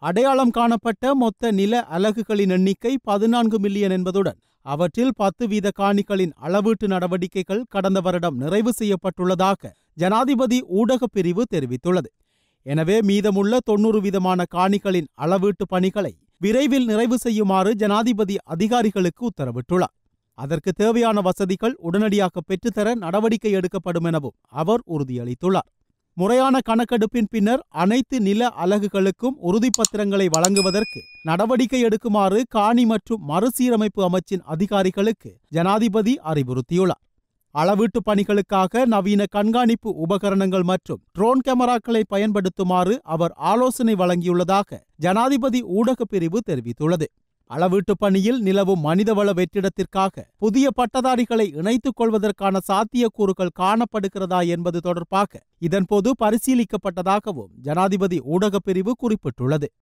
அடையாளம் காணப்பட்ட மொத்த நில அலகுகளின் எண்ணிக்கை 14 மில்லியன் என்பதுடன் அவற்றில் 10% காணிகளின் அளவீட்டு நடவடிக்கைகள் கடந்த வருடம் நிறைவு செய்யப்பட்டுள்ளதாக ஜனாதிபதி ஊடகப் பிரிவு தெரிவித்துள்ளது. எனவே மீதமுள்ள 90% காணிகளின் அளவீட்டு பணிகளை விரைவில் நிறைவு செய்யுமாறு ஜனாதிபதி அதிகாரிகளுக்கு உத்தரவிட்டுள்ளார். அதற்கு தேவையான வசதிகள் உடனடியாக பெற்றுத்தர நடவடிக்கை எடுக்கப்படும் எனவும் அவர் உறுதியளித்துள்ளார். முறையான கணக்கெடுப்பின் பின்னர் அனைத்து நில அலகுகளுக்கும் உறுதிப்பத்திரங்களை வழங்குவதற்கு நடவடிக்கை எடுக்குமாறு காணி மற்றும் மறுசீரமைப்பு அமைச்சின் அதிகாரிகளுக்கு ஜனாதிபதி அறிவுறுத்தியுள்ளார். அளவீட்டு பணிகளுக்காக நவீன கண்காணிப்பு உபகரணங்கள் மற்றும் ட்ரோன் கேமராக்களை பயன்படுத்துமாறு அவர் ஆலோசனை வழங்கியுள்ளதாக ஜனாதிபதி ஊடகப் பிரிவு தெரிவித்துள்ளது. அளவீட்டு பணியில் நிலவும் மனிதவள வெற்றிடத்திற்காக புதிய பட்டதாரிகளை இணைத்துக் கொள்வதற்கான சாத்தியக்கூறுகள் காணப்படுகிறதா என்பது தொடர்பாக இதன்போது பரிசீலிக்கப்பட்டதாகவும் ஜனாதிபதி ஊடகப் பிரிவு குறிப்பிட்டுள்ளது.